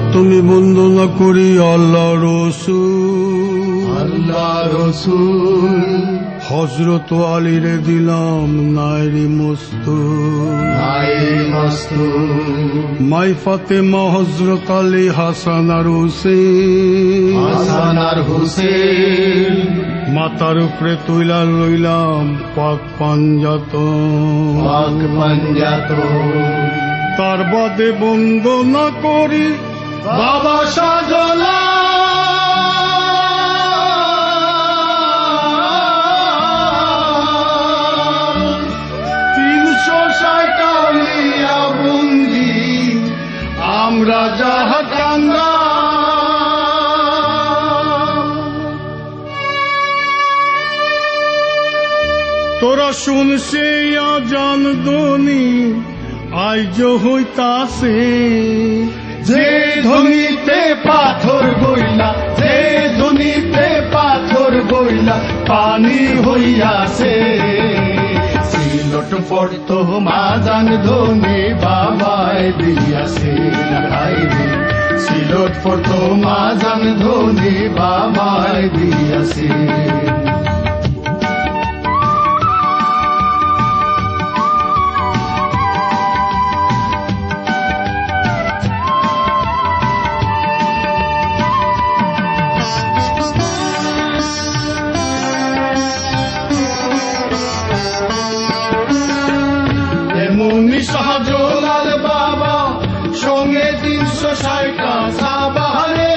তুমি বন্দনা করি আল্লাহ রসুল হযরত আলীরে দিলাম নাইরি মস্তুর মাই ফাতেমা হযরত আলী হাসান আর হুসেন মাতার উপরে তুইলা লইলাম পাক পাঞ্জাতন তার বাদে বন্দনা করি বাবা শাহজালাল 360 আউলিয়া বন্দি আমরা জাহাকান্দা তোরা শুনছে আজান ধ্বনি আইজ হইতাছে যে ধ্বনিতে পাথর বইলা পানি হইয়াছে সিলট পড়তো মাজান ধ্বনি বাবায় দিয়াছে সিলট পড়তো মাজান ধ্বনি বাবায় দিয়াছে শাহজালাল বাবা সঙ্গে 360 সাহাবারে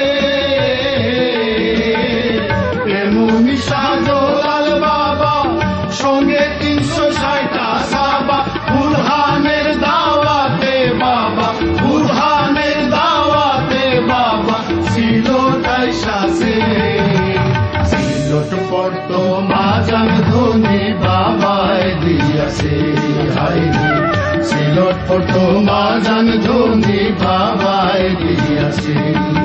এমনি শাহজালাল বাবা সঙ্গে 360 সাহাবা বুরহানের দাওয়াতে বাবা ছিল তাইশাসে সিলট পড়তো মাজান ধ্বনি বাবায় দিয়াছে সিলট পড়তো মাজান ধ্বনি বাবায় দিয়াছে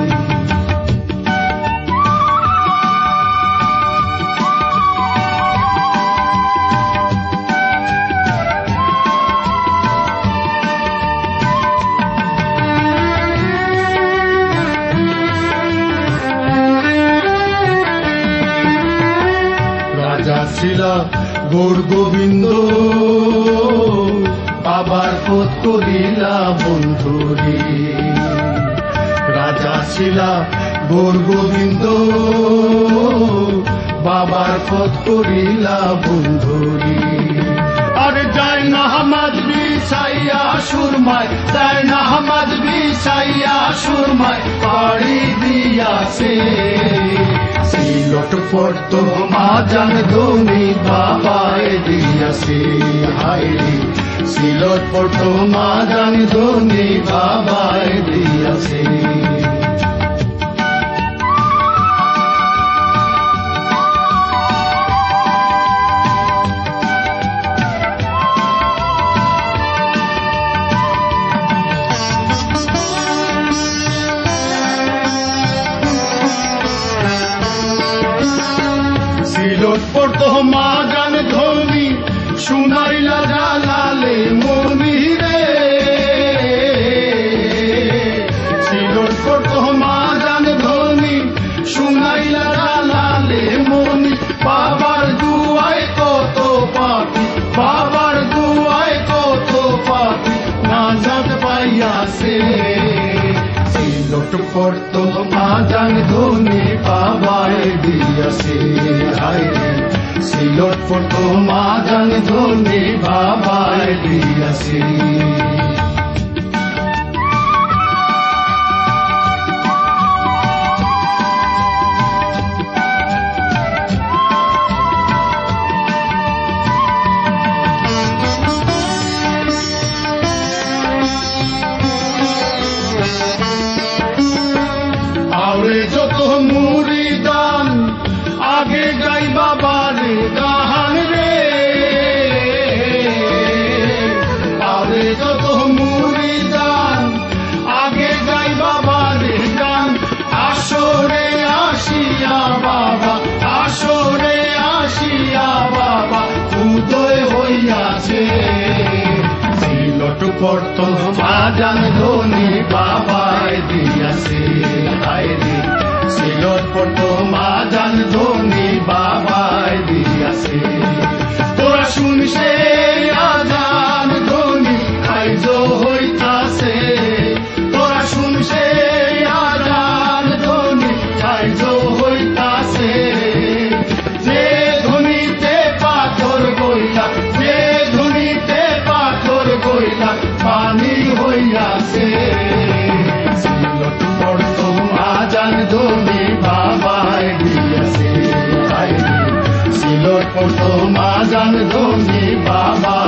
রাজা ছিল গৌর গোবিন্দ বাবার পথ করিলা বন্ধুরি রাজা ছিলা গৌর গোবিন্দ বাবার পথ করিলা বন্ধুরি আরে যায় না হামাদ বিছাইয়া সুরমায় পাড়ি দিয়াছে সিলট পড়তো মাজান ধ্বনি বাবায় দিয়াছে সিলট পড়তো মাজান ধ্বনি বাবায় দিয়াছে সিলট পড়তো মাজান ধ্বনি শুনাইলা জালালে মনিরে সিলট পড়তো মাজান ধ্বনি শুনাইলা জালালে মনি বাবার দুয়ায় কত পাপি নাজাত পাইয়াছে সিলট পড়তো মাজান ধ্বনি বাবায় দিয়াছে সিলট পড়তো মাজান ধ্বনি বাবায় দিয়াছে আরে যত মুরিদান আগে গাই বাবারে গান রে আরে যত মুরিদান আগে গাই বাবারে গান আসরে আসিয়া বাবা উদয় হইয়াছে সিলট পড়তো মাজান ধ্বনি বাবায় দিয়া দিয়াছে হায় রে সিলট প্রথম আজান ধ্বনি বাবাই দিয়াছে তোরা শুনছে আজান ধ্বনি কার্য হইতাছে তোরা শুনছে আজান ধ্বনি কার্য হইতাছে যে ধ্বনিতে পাথর গইলা যে ধ্বনিতে পাথর গইলা পানি হইয়াছে সিলট প্রথম আজান ধ্বনি বাবাই দিয়াছে হায় রে সিলট প্রথম আজান ধ্বনি বাবা